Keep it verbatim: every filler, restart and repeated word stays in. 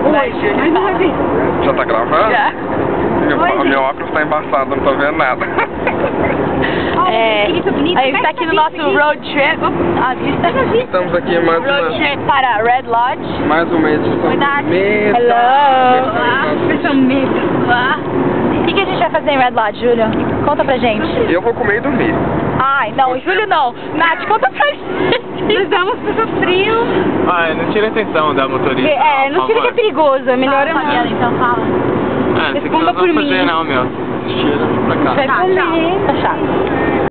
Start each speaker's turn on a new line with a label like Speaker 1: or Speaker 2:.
Speaker 1: Já tá gravando?
Speaker 2: Já.
Speaker 1: Meu, Oi, meu óculos tá embaçado, não tô vendo nada.
Speaker 2: É, a gente tá aqui no nosso road trip. À vista.
Speaker 1: Estamos aqui mais uma...
Speaker 2: Road trip para Red Lodge.
Speaker 1: Mais uma edição do Meta.
Speaker 2: Hello. Pessoal Meta. O que, que a gente vai fazer em Red Lodge, Júlio? Conta pra gente.
Speaker 1: Eu vou comer e dormir.
Speaker 2: Ai, não, Júlio não. Nath, conta pra gente. Nós vamos pro frio.
Speaker 3: Ah, não tira a atenção da motorista.
Speaker 2: É, não tira que é perigoso, é melhor eu não.
Speaker 4: Então fala.
Speaker 3: Ah, não sei o que
Speaker 2: Responda
Speaker 3: nós
Speaker 2: por
Speaker 3: vamos
Speaker 2: mim.
Speaker 3: fazer não, meu. Tira pra cá.
Speaker 2: Vai comer. Tá chato.